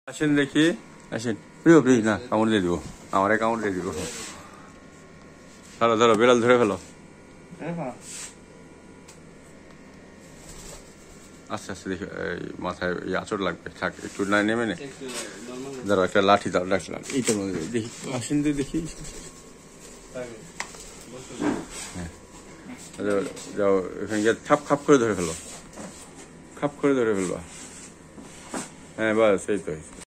আসেন দেখি, আসেন। প্রিয় প্লিজ না, কামড় দিয়ে দিব, আমার কামড় দিয়ে দিব। ধরো ধরো, বেড়াল ধরে ফেলো। আস্তে আস্তে দেখি, এই মাথায় আঁচড় লাগবে, থাক একটু না নেমে নে। ধরো একটা লাঠি দাও, ডাকলাম এইটার মধ্যে দেখি, আসেন দিয়ে দেখি। হ্যাঁ যাও, এখানে গিয়ে খাপ খাপ করে ধরে ফেলো, খাপ করে ধরে ফেলবা। হ্যাঁ বাস, এই তো।